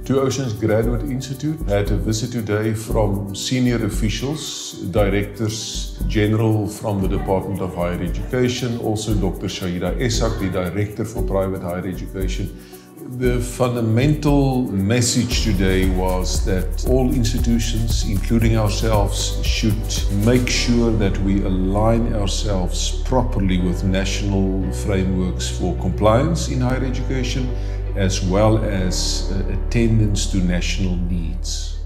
Two Oceans Graduate Institute had a visit today from senior officials, directors general from the Department of Higher Education, also Dr. Shahida Esak, the Director for Private Higher Education. The fundamental message today was that all institutions, including ourselves, should make sure that we align ourselves properly with national frameworks for compliance in higher education, as well as attendance to national needs.